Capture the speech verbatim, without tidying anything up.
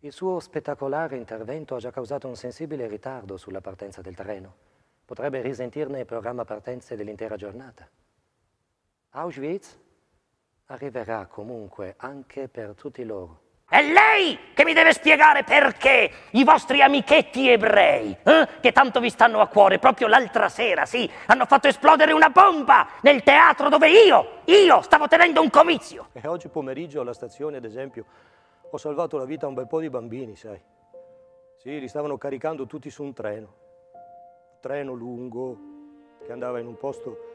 Il suo spettacolare intervento ha già causato un sensibile ritardo sulla partenza del treno. Potrebbe risentirne il programma partenze dell'intera giornata. Auschwitz arriverà comunque anche per tutti loro. È lei che mi deve spiegare perché i vostri amichetti ebrei, eh, che tanto vi stanno a cuore, proprio l'altra sera, sì, hanno fatto esplodere una bomba nel teatro dove io, io stavo tenendo un comizio. E oggi pomeriggio alla stazione, ad esempio, ho salvato la vita a un bel po' di bambini, sai. Sì, li stavano caricando tutti su un treno. Un treno lungo che andava in un posto